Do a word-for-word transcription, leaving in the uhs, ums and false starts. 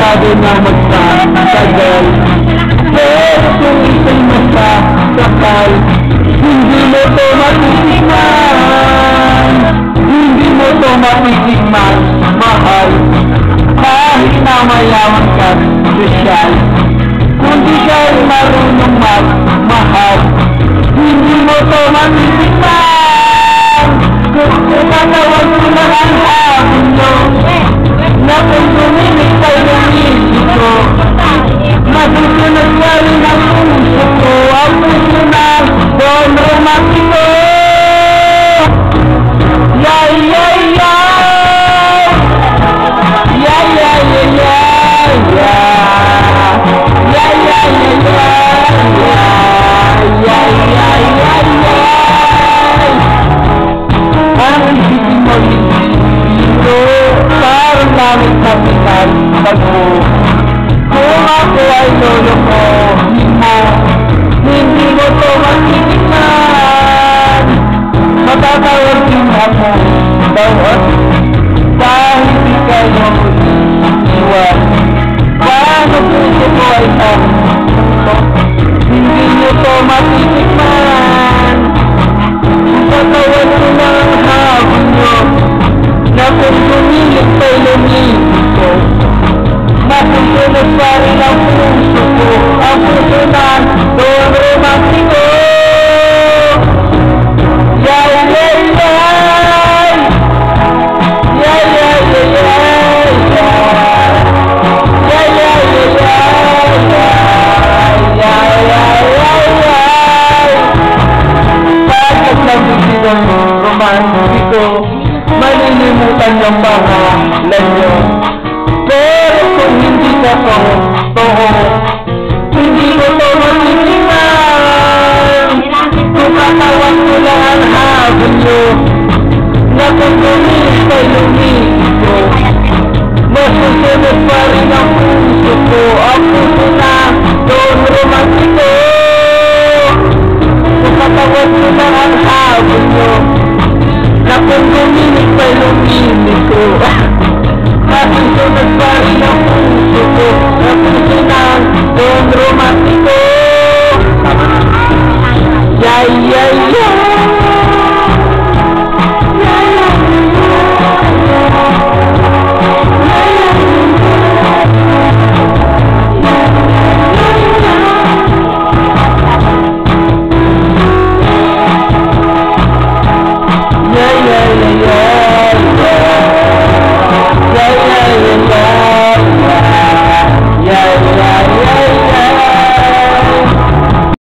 sigurado na magtatagal. Pero kung ika'y masasakal, hindi mo to matitikman. Hindi mo to matitikman, mahal. Kahit na mayaman ka, sosyal. Kung di ka'y marunong magmahal, hindi mo to matitikman. Kung katawag ko na ang hapon nyo, na kung suminig kayo ng isip ko, masusunod ka rin ang puso ko, ang puso na Don Romantiko. Yay, yay, yay! Yay, yay, yay, yay, yay! Yay, yay, yay, yay! Yay, yay, yay, yay! Ang isipin mo dito, parang langit na pitan pag-o. Kung ako ay lolokohin mo, hindi mo to matitikman. Matatawag din ako bawat dahil di kayo iiwan. Paano puso ko ay takot, hindi mo to matitikman. Matatawag ko na ang habon nyo, na kung lumilig pa'y lumilig ko, masusunod pa rin ang puso ko, ang puso na Don Romantiko. Yay, yay, yay! Yay, yay, yay, yay! Yay, yay, yay, yay! Yay, yay, yay, yay! Bakit lang hindi Don Romantiko, malilimutan yung pangalan nyo. Pero kung hindi ka to, toho, hindi ko to matitikman. Kung katawan ko lang ang habon nyo, na kung lumilis kay lumilis ko, masusunod pa rin ang puso ko, ang puso na Don Romantiko. Kung katawan ko lang ang habon nyo, na kung lumilis kay lumilis ko, masusunod pa rin ang puso ko, ang puso ng Don Romantiko. Yay, yay, yay!